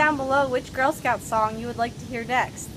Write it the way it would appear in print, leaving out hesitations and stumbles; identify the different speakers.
Speaker 1: down below which Girl Scout song you would like to hear next.